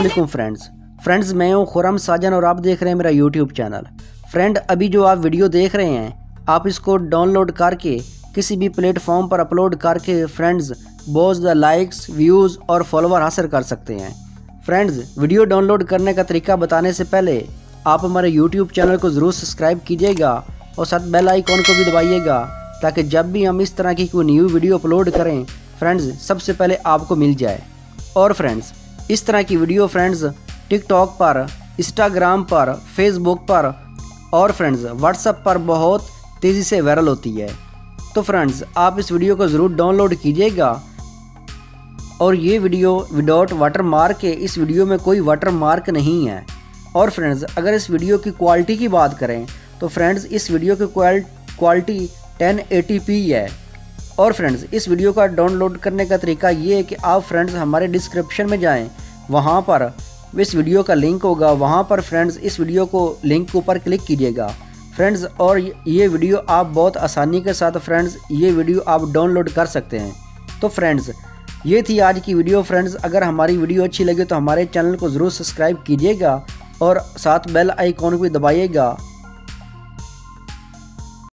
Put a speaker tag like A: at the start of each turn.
A: वालेकुम फ्रेंड्स मैं हूं खुरम साजन और आप देख रहे हैं मेरा यूट्यूब चैनल। फ्रेंड, अभी जो आप वीडियो देख रहे हैं आप इसको डाउनलोड करके किसी भी प्लेटफॉर्म पर अपलोड करके फ्रेंड्स बहुत ज़्यादा लाइक्स, व्यूज़ और फॉलोवर हासिल कर सकते हैं। फ्रेंड्स, वीडियो डाउनलोड करने का तरीका बताने से पहले आप हमारे यूट्यूब चैनल को ज़रूर सब्सक्राइब कीजिएगा और साथ बेल आइकॉन को भी दबाइएगा ताकि जब भी हम इस तरह की कोई न्यू वीडियो अपलोड करें फ्रेंड्स सबसे पहले आपको मिल जाए। और फ्रेंड्स, इस तरह की वीडियो फ्रेंड्स टिकटॉक पर, इंस्टाग्राम पर, फेसबुक पर और फ्रेंड्स व्हाट्सएप पर बहुत तेज़ी से वायरल होती है। तो फ्रेंड्स, आप इस वीडियो को ज़रूर डाउनलोड कीजिएगा। और ये वीडियो विदाउट वाटर मार्क है, इस वीडियो में कोई वाटर मार्क नहीं है। और फ्रेंड्स, अगर इस वीडियो की क्वालिटी की बात करें तो फ्रेंड्स इस वीडियो की क्वालिटी 1080p है। और फ्रेंड्स, इस वीडियो का डाउनलोड करने का तरीका ये है कि आप फ्रेंड्स हमारे डिस्क्रिप्शन में जाएं, वहाँ पर इस वीडियो का लिंक होगा, वहाँ पर फ्रेंड्स इस वीडियो को लिंक के ऊपर क्लिक कीजिएगा फ्रेंड्स। और ये वीडियो आप बहुत आसानी के साथ फ्रेंड्स ये वीडियो आप डाउनलोड कर सकते हैं। तो फ्रेंड्स, ये थी आज की वीडियो। फ्रेंड्स, अगर हमारी वीडियो अच्छी लगे तो हमारे चैनल को ज़रूर सब्सक्राइब कीजिएगा और साथ बेल आइकॉन भी दबाइएगा